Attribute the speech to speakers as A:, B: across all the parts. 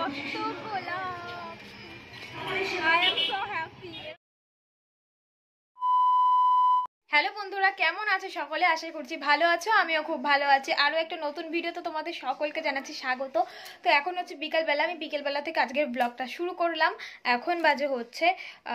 A: কত গোলাপ। I am so happy. Hello বন্ধুরা, কেমন আছো সকলে? আশা করছি ভালো আছো, আমিও খুব ভালো আছি। আরও একটা নতুন ভিডিওতে তোমাদের সকলকে জানাচ্ছি স্বাগত। তো এখন হচ্ছে বিকালবেলা, আমি বিকেলবেলা থেকে আজকের ব্লগটা শুরু করলাম। এখন বাজে হচ্ছে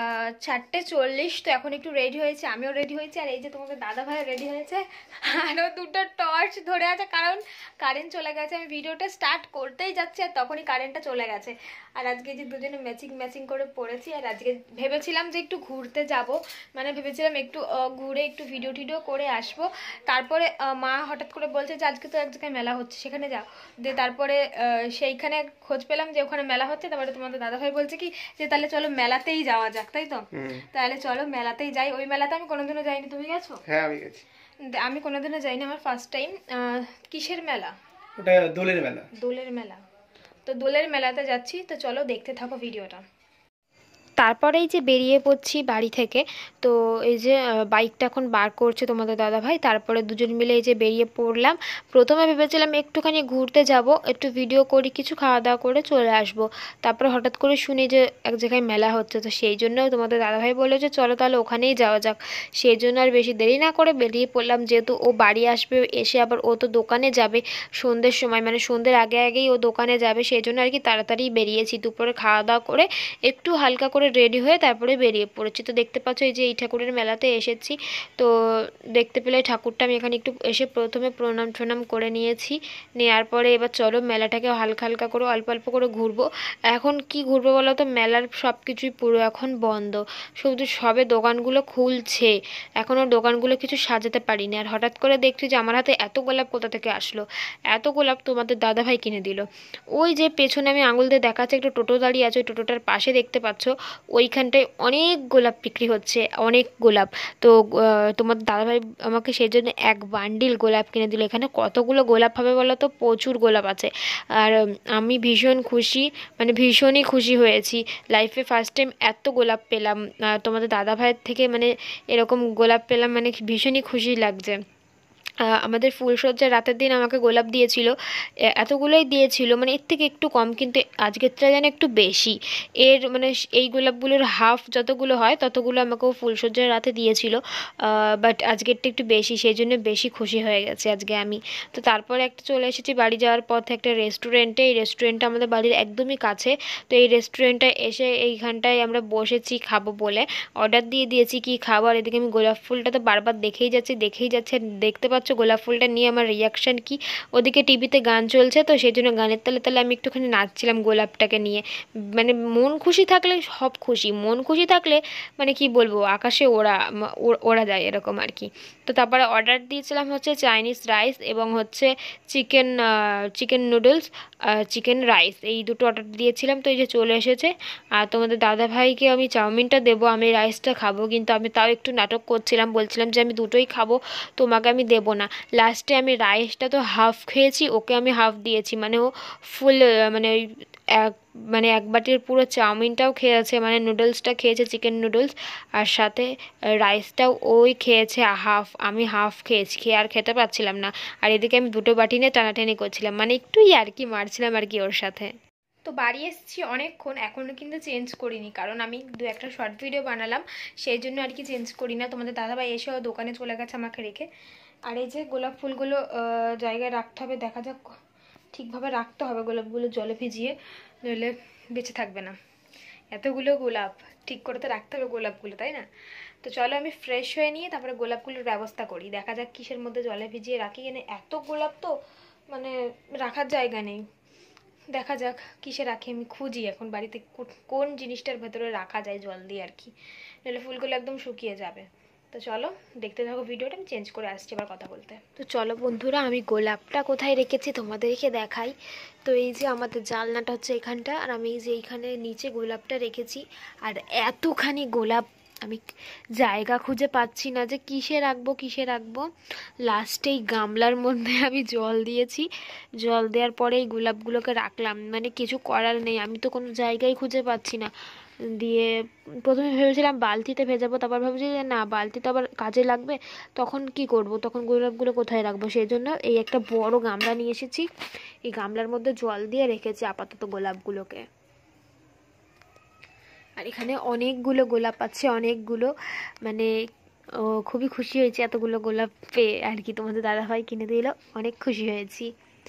A: 4:40। তো এখন একটু রেডি হয়েছে, আমিও রেডি হয়েছি। আর এই যে তোমাদের দাদা ভাই রেডি হয়েছে, আরও দুটো টর্চ ধরে আছে, কারণ কারেন্ট চলে গেছে। আমি ভিডিওটা স্টার্ট করতেই যাচ্ছি আর তখনই কারেন্টটা চলে গেছে। আর আজকে যে দুজনে ম্যাচিং করে পড়েছি। আর আজকে ভেবেছিলাম যে একটু ঘুরতে যাব, মানে ভেবেছিলাম একটু ঘুরে একটু ভিডিও টিডিও করে আসবো। তারপরে মা হঠাৎ করে বলছে যে আজকে তো এক জায়গায় মেলা হচ্ছে, সেখানে যাও। দিয়ে তারপরে সেইখানে খোঁজ পেলাম যে ওখানে মেলা হচ্ছে। তারপরে তোমাদের দাদাভাই বলছে কি যে তাহলে চলো মেলাতেই যাওয়া যাক, তাই তো? তাহলে চলো মেলাতেই যাই। ওই মেলাতে আমি কোনোদিনও যাইনি, তুমি গেছো?
B: হ্যাঁ আমি গেছি।
A: আমি কোনোদিনও যাইনি, আমার ফার্স্ট টাইম। কিসের মেলা?
B: ওটা দোলের মেলা।
A: দোলের মেলা। তো দোলের মেলাতে যাচ্ছি, তো চলো দেখতে থাকো ভিডিওটা। তারপরেই যে বেরিয়ে পড়ছি বাড়ি থেকে। তো এই যে বাইকটা এখন বার করছে তোমাদের দাদাভাই। তারপরে দুজন মিলে এই যে বেরিয়ে পড়লাম। প্রথমে ভেবেছিলাম একটুখানি ঘুরতে যাব, একটু ভিডিও করি, কিছু খাওয়া দাওয়া করে চলে আসব। তারপরে হঠাৎ করে শুনি যে এক জায়গায় মেলা হচ্ছে, তো সেই জন্য তোমাদের দাদাভাই বললো যে চলো তাহলে ওখানেই যাওয়া যাক। সেই জন্য আর বেশি দেরি না করে বেরিয়ে পড়লাম, যেহেতু ও বাড়ি আসবে, এসে আবার ও তো দোকানে যাবে সন্ধ্যের সময়, মানে সন্ধ্যের আগেই ও দোকানে যাবে। সেই জন্য আর কি তাড়াতাড়ি বেরিয়েছি। দুপুরে খাওয়া দাওয়া করে একটু হালকা করে রেডি হয়ে তারপরে বেরিয়ে পড়েছি। তো দেখতে পাচ্ছ এই যে এই ঠাকুরের মেলাতে এসেছি। তো দেখতে পেলে ঠাকুরটা আমি এখানে একটু এসে প্রথমে প্রণাম করে নিয়েছি। নেওয়ার পরে এবার চলো মেলাটাকে হালকা হালকা করে অল্প অল্প করে ঘুরবো। এখন কি ঘুরবো বলো তো, মেলার সব কিছুই পুরো এখন বন্ধ, শুধু সবে দোকানগুলো খুলছে। এখনও দোকানগুলো কিছু সাজাতে পারিনি। আর হঠাৎ করে দেখছি যে আমার হাতে এত গোলাপ কোথা থেকে আসলো। এত গোলাপ তোমাদের দাদাভাই কিনে দিল। ওই যে পেছনে আমি আঙুল দিয়ে দেখাচ্ছে একটা টোটো দাঁড়িয়ে আছে, ওই টোটোটার পাশে দেখতে পাচ্ছ ওইখানটায় অনেক গোলাপ বিক্রি হচ্ছে, অনেক গোলাপ। তো তোমার দাদাভাই আমাকে সেই জন্য এক বান্ডিল গোলাপ কিনে দিল। এখানে কতগুলো গোলাপ হবে বলো তো, প্রচুর গোলাপ আছে। আর আমি ভীষণ খুশি, মানে ভীষণই খুশি হয়েছি। লাইফে ফার্স্ট টাইম এত গোলাপ পেলাম তোমাদের দাদাভাইয়ের থেকে, মানে এরকম গোলাপ পেলাম, মানে ভীষণই খুশি লাগছে। আমাদের ফুলসজ্জার রাতের দিন আমাকে গোলাপ দিয়েছিল, এতগুলোই দিয়েছিল, মানে এর থেকে একটু কম, কিন্তু আজকেরটা যেন একটু বেশি। এর মানে এই গোলাপগুলোর হাফ যতগুলো হয় ততগুলো আমাকেও ফুলসজ্জার রাতে দিয়েছিল, বাট আজকেরটা একটু বেশি, সেই জন্য বেশি খুশি হয়ে গেছে আজকে আমি। তো তারপরে একটা চলে এসেছি বাড়ি যাওয়ার পথে একটা রেস্টুরেন্টে। এই রেস্টুরেন্টটা আমাদের বাড়ির একদমই কাছে। তো এই রেস্টুরেন্টটায় এসে এইখানটায় আমরা বসেছি খাবো বলে, অর্ডার দিয়ে দিয়েছি কি খাবো। আর এদিকে আমি গোলাপ ফুলটা তো বারবার দেখেই যাচ্ছি। দেখতে পাচ্ছ গোলাপ ফুলটা নিয়ে আমার রিয়াকশান কি। ওদিকে টিভিতে গান চলছে, তো সেই জন্য গানের তালে তালে আমি একটুখানি নাচছিলাম গোলাপটাকে নিয়ে। মানে মন খুশি থাকলে সব খুশি, মন খুশি থাকলে মানে কি বলবো, আকাশে ওড়া যায় এরকম আর কি। তো তারপরে অর্ডার দিয়েছিলাম হচ্ছে চাইনিজ রাইস এবং হচ্ছে চিকেন নুডলস, চিকেন রাইস, এই দুটো অর্ডার দিয়েছিলাম। তো এই যে চলে এসেছে। আর তোমাদের দাদাভাইকে আমি চাউমিনটা দেবো, আমি রাইসটা খাবো, কিন্তু আমি তাও একটু নাটক করছিলাম, বলছিলাম যে আমি দুটোই খাবো, তোমাকে আমি দেবো না। লাস্টে আমি রাইসটা তো হাফ খেয়েছি, ওকে আমি হাফ দিয়েছি, মানে ও ফুল মানে ওই এক বাটির পুরো চাউমিনটাও খেয়েছে, মানে নুডলসটা খেয়েছে, চিকেন নুডলস, আর সাথে রাইসটাও ওই খেয়েছে হাফ, আমি হাফ খেয়েছি, খেয়ে আর খেতে পারছিলাম না। আর এদিকে আমি দুটো বাটি নিয়ে টানাটানি করছিলাম, মানে একটু ইয়ার্কি মারছিলাম আর কি ওর সাথে। তো বাড়ি এসেছি অনেকক্ষণ, এখনও কিন্তু চেঞ্জ করিনি, কারণ আমি দু একটা শর্ট ভিডিও বানালাম, সেই জন্য আর কি চেঞ্জ করি না। তোমাদের দাদাভাই এসেও দোকানে চলে গেছে আমাকে রেখে। আর এই যে গোলাপ ফুলগুলো জায়গায় রাখতে হবে, দেখা যাক ঠিকভাবে রাখতে হবে গোলাপগুলো জলে ভিজিয়ে, নইলে বেঁচে থাকবে না। এতগুলো গোলাপ ঠিক করে তো রাখতে হবে গোলাপগুলো, তাই না? তো চলো আমি ফ্রেশ হয়ে নিয়ে তারপরে গোলাপগুলোর ব্যবস্থা করি। দেখা যাক কিসের মধ্যে জলে ভিজিয়ে রাখি, এনে এত গোলাপ তো মানে রাখার জায়গা নেই। দেখা যাক কিসে রাখি, আমি খুঁজি এখন বাড়িতে কোন জিনিসটার ভেতরে রাখা যায় জল দিয়ে আর কি, নাহলে ফুলগুলো একদম শুকিয়ে যাবে। তো চলো দেখতে থাকো ভিডিওটা, আমি চেঞ্জ করে আসছি আবার কথা বলতে। তো চলো বন্ধুরা, আমি গোলাপটা কোথায় রেখেছি তোমাদেরকে দেখাই। তো এই যে আমাদের জানলাটা হচ্ছে এখানটা, আর আমি এই যে এইখানে নিচে গোলাপটা রেখেছি। আর এতখানি গোলাপ আমি জায়গা খুঁজে পাচ্ছি না যে কিসে রাখবো কিসে রাখবো। লাস্টে এই গামলার মধ্যে আমি জল দিয়েছি, জল দেওয়ার পরে এই গোলাপগুলোকে রাখলাম, মানে কিছু করার নেই, আমি তো কোনো জায়গায় খুঁজে পাচ্ছি না। দিয়ে প্রথমে ভেবেছিলাম বালতিতে ভেজাবো, তারপর ভাবছি যে না, বালতি তো আবার কাজে লাগবে, তখন কি করব, তখন গোলাপগুলো কোথায় রাখবো। সেই জন্য এই একটা বড় গামলা নিয়ে এসেছি, এই গামলার মধ্যে জল দিয়ে রেখেছি আপাতত গোলাপগুলোকে। আর এখানে অনেকগুলো গোলাপ আছে, অনেকগুলো, মানে খুবই খুশি হয়েছি এতগুলো গোলাপ পেয়ে আর কি। তোমাদের দাদাভাই কিনে দিল, অনেক খুশি হয়েছি।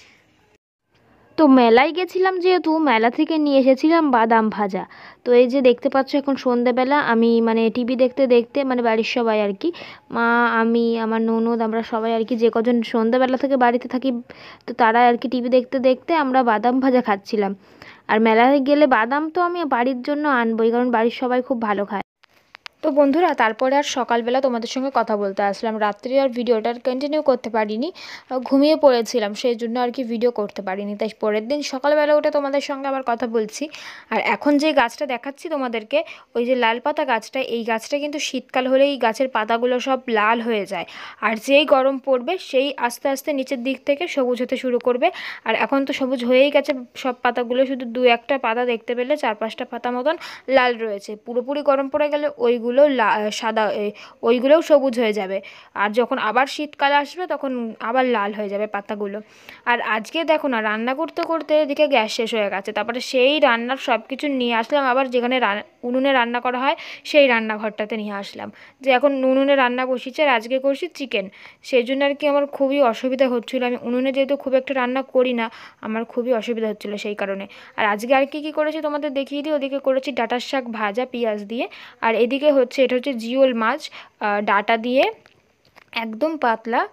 A: তো মেলায় গেছিলাম, যেহেতু মেলা থেকে নিয়ে এসেছিলাম বাদাম ভাজা। তো এই যে দেখতে পাচ্ছ এখন সন্ধেবেলা আমি মানে টিভি দেখতে দেখতে, মানে বাড়ির সবাই আর কি, মা, আমি, আমার ননদ, আমরা সবাই আর কি, যে কজন সন্ধেবেলা থেকে বাড়িতে থাকি, তো তারা আর কি টিভি দেখতে দেখতে আমরা বাদাম ভাজা খাচ্ছিলাম। আর মেলায় গেলে বাদাম তো আমি বাড়ির জন্য আনবই, কারণ বাড়ির সবাই খুব ভালো খায়। তো বন্ধুরা, তারপরে আর সকালবেলা তোমাদের সঙ্গে কথা বলতে আসলাম, রাত্রে আর ভিডিওটা কন্টিনিউ করতে পারিনি, ঘুমিয়ে পড়েছিলাম, সেই জন্য আর কি ভিডিও করতে পারিনি। তাই পরের দিন সকালবেলা উঠে তোমাদের সঙ্গে আবার কথা বলছি। আর এখন যে গাছটা দেখাচ্ছি তোমাদেরকে, ওই যে লাল পাতা গাছটা, এই গাছটা কিন্তু শীতকাল হলে এই গাছের পাতাগুলো সব লাল হয়ে যায়, আর যেই গরম পড়বে সেই আস্তে আস্তে নিচের দিক থেকে সবুজ হতে শুরু করবে। আর এখন তো সবুজ হয়েই গেছে সব পাতাগুলো, শুধু দু একটা পাতা দেখতে পেলে 4-5টা পাতা মতন লাল রয়েছে। পুরোপুরি গরম পড়ে গেলে ওইগুলো সাদা, ওইগুলোও সবুজ হয়ে যাবে। আর যখন আবার শীতকাল আসবে তখন আবার লাল হয়ে যাবে পাতাগুলো। আর আজকে দেখো না, রান্না করতে করতে এদিকে গ্যাস শেষ হয়ে গেছে, তারপরে সেই রান্নার সব কিছু নিয়ে আসলাম আবার, যেখানে উনুনে রান্না করা হয় সেই রান্নাঘরটাতে নিয়ে আসলাম, যে এখন উনুনে রান্না বসিয়েছে। আর আজকে করছি চিকেন, সেই জন্য আর কি আমার খুবই অসুবিধা হচ্ছিলো। আমি উনুনে যেহেতু খুব একটা রান্না করি না, আমার খুবই অসুবিধা হচ্ছিলো সেই কারণে। আর আজকে আর কি করেছি তোমাদের দেখিয়ে দিই। ওদিকে করেছি ডাঁটার শাক ভাজা পেঁয়াজ দিয়ে, আর এদিকে হচ্ছে, এটা হচ্ছে জিওল মাছ, ডাঁটা দিয়ে একদম পাতলা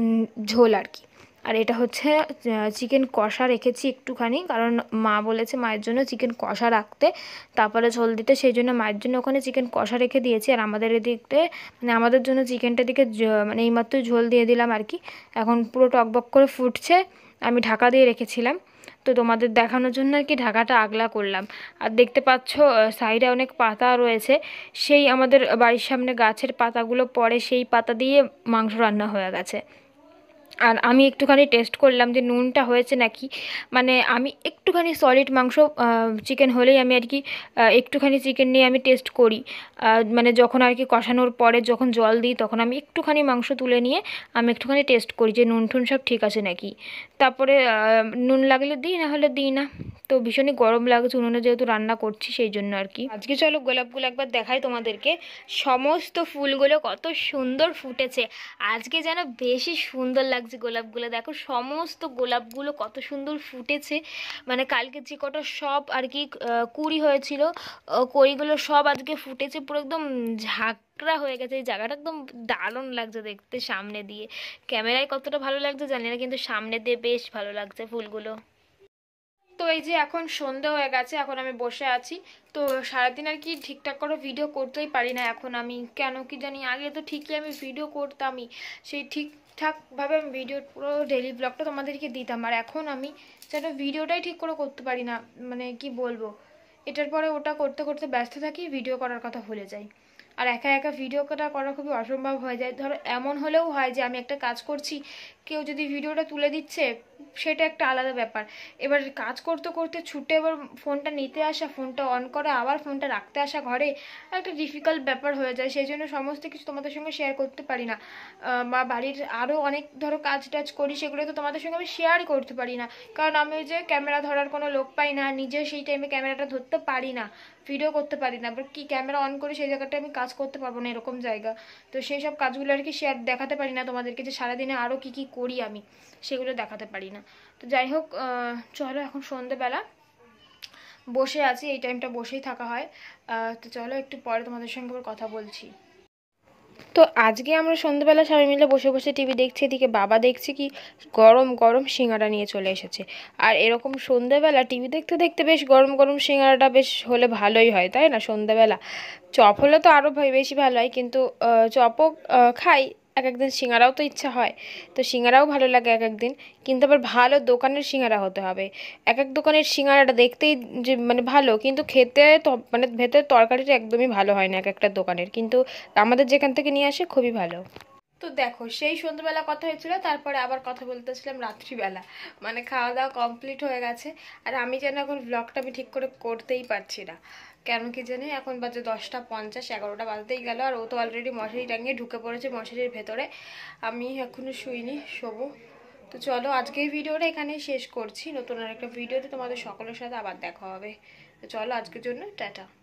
A: ঝোল আর কি। আর এটা হচ্ছে চিকেন কষা রেখেছি একটুখানি, কারণ মা বলেছে মায়ের জন্য চিকেন কষা রাখতে, তারপরে ঝোল দিতে, সেই জন্য মায়ের জন্য ওখানে চিকেন কষা রেখে দিয়েছি। আর আমাদের এদিকে, মানে আমাদের জন্য চিকেনটা দিকে মানে এইমাত্র ঝোল দিয়ে দিলাম আর কি। এখন পুরো টকবক করে ফুটছে, আমি ঢাকা দিয়ে রেখেছিলাম, তো তোমাদের দেখানোর জন্য আর কি ঢাকাটা আগলা করলাম। আর দেখতে পাচ্ছ সাইডে অনেক পাতা রয়েছে, সেই আমাদের বাড়ির সামনে গাছের পাতাগুলো পড়ে, সেই পাতা দিয়ে মাংস রান্না হয়ে গেছে। আর আমি একটুখানি টেস্ট করলাম যে নুনটা হয়েছে নাকি, মানে আমি একটুখানি সলিড মাংস, চিকেন হলেই আমি আর কি একটুখানি চিকেন নিয়ে আমি টেস্ট করি, মানে যখন আর কি কষানোর পরে যখন জল দিই তখন আমি একটুখানি মাংস তুলে নিয়ে আমি একটুখানি টেস্ট করি যে নুন টুন সব ঠিক আছে নাকি, তারপরে নুন লাগলে দিই, না হলে দিই না। তো ভীষণই গরম লাগছে উনুনে যেহেতু রান্না করছি, সেই জন্য আর কি। আজকে চলো গোলাপগুলো একবার দেখাই তোমাদেরকে, সমস্ত ফুলগুলো কত সুন্দর ফুটেছে, আজকে যেন বেশি সুন্দর লাগছে গোলাপগুলো। দেখো সমস্ত গোলাপগুলো কত সুন্দর ফুটেছে, মানে কালকে যে কটা সব আর কি কুড়ি হয়েছিল, কড়িগুলো সব আজকে ফুটেছে, পুরো একদম ঝাঁকড়া হয়ে গেছে এই জায়গাটা, একদম দারুণ লাগছে দেখতে। সামনে দিয়ে ক্যামেরায় কতটা ভালো লাগছে জানি না, কিন্তু সামনে দিয়ে বেশ ভালো লাগছে ফুলগুলো। তো এই যে এখন সন্ধে হয়ে গেছে, এখন আমি বসে আছি। তো সারাদিন আর কি ঠিকঠাক করে ভিডিও করতেই পারি না এখন আমি, কেন কি জানি। আগে তো ঠিকই আমি ভিডিও করতামই, সেই ঠিকঠাকভাবে আমি ভিডিওর পুরো ডেইলি ব্লগটা তোমাদেরকে দিতাম, আর এখন আমি যেন ভিডিওটাই ঠিক করে করতে পারি না, মানে কি বলবো, এটার পরে ওটা করতে করতে ব্যস্ত থাকি, ভিডিও করার কথা ভুলে যাই। আর একা একা ভিডিও করা খুবই অসম্ভব হয়ে যায়। ধরো এমন হলেও হয় যে আমি একটা কাজ করছি, কেউ যদি ভিডিওটা তুলে দিচ্ছে, সেটা একটা আলাদা ব্যাপার। এবার কাজ করতে করতে ছুটে এবার ফোনটা নিতে আসা, ফোনটা অন করা, আবার ফোনটা রাখতে আসা ঘরে, একটা ডিফিকাল্ট ব্যাপার হয়ে যায়। সেই জন্য সমস্ত কিছু তোমাদের সঙ্গে শেয়ার করতে পারি না, বা বাড়ির আরও অনেক ধরো কাজ টাজ করি, সেগুলো তো তোমাদের সঙ্গে আমি শেয়ারই করতে পারি না, কারণ আমি ওই যে ক্যামেরা ধরার কোনো লোক পাই না, নিজে সেই টাইমে ক্যামেরাটা ধরতে পারি না, ভিডিও করতে পারি না, আবার কি ক্যামেরা অন করে সেই জায়গাটা আমি কাজ করতে পারবো না, এরকম জায়গা। তো সেই সব কাজগুলো আর কি শেয়ার দেখাতে পারি না তোমাদেরকে, যে সারাদিনে আরও কী কী করি আমি, সেগুলো দেখাতে পারি না। তো যাই হোক, চলো এখন সন্ধেবেলা বসে আছি, এই টাইমটা বসেই থাকা হয়। তো চলো একটু পরে তোমাদের সঙ্গে আবার কথা বলছি। তো আজকে আমরা সন্ধ্যেবেলা সবাই মিলে বসে বসে টিভি দেখছি, এদিকে বাবা দেখছি কি গরম গরম সিঙ্গারা নিয়ে চলে এসেছে। আর এরকম সন্ধ্যেবেলা টিভি দেখতে দেখতে বেশ গরম গরম সিঙ্গারাটা বেশ হলে ভালোই হয়, তাই না? সন্ধ্যেবেলা চপ হলে তো আরও বেশি ভালো হয়, কিন্তু চপও খাই এক একদিন সিঙ্গারাও তো ইচ্ছা হয়, তো সিঙ্গারাও ভালো লাগে এক একদিন, কিন্তু আবার ভালো দোকানের সিঙ্গারা হতে হবে। এক এক দোকানের সিঙ্গারাটা দেখতেই যে মানে ভালো, কিন্তু খেতে তো মানে ভেতরের তরকারিটা একদমই ভালো হয় না এক একটা দোকানের, কিন্তু আমাদের যেখান থেকে নিয়ে আসে খুবই ভালো। তো দেখো, সেই সন্ধ্যেবেলা কথা হয়েছিল, তারপরে আবার কথা বলতেছিলাম রাত্রিবেলা, মানে খাওয়া দাওয়া কমপ্লিট হয়ে গেছে। আর আমি যেন এখন ব্লগটা আমি ঠিক করে করতেই পারছি না, কেন কি জানি এখন বাজে 10:50, 11টা বাজতেই গেল, আর ও তো অলরেডি মশারি টাঙিয়ে ঢুকে পড়েছে মশারির ভেতরে। আমি এখনো শুইনি, শোবো। তো চলো আজকের ভিডিওটা এখানেই শেষ করছি, নতুন আর একটা ভিডিওতে তোমাদের সকলের সাথে আবার দেখা হবে। তো চলো আজকের জন্য টাটা।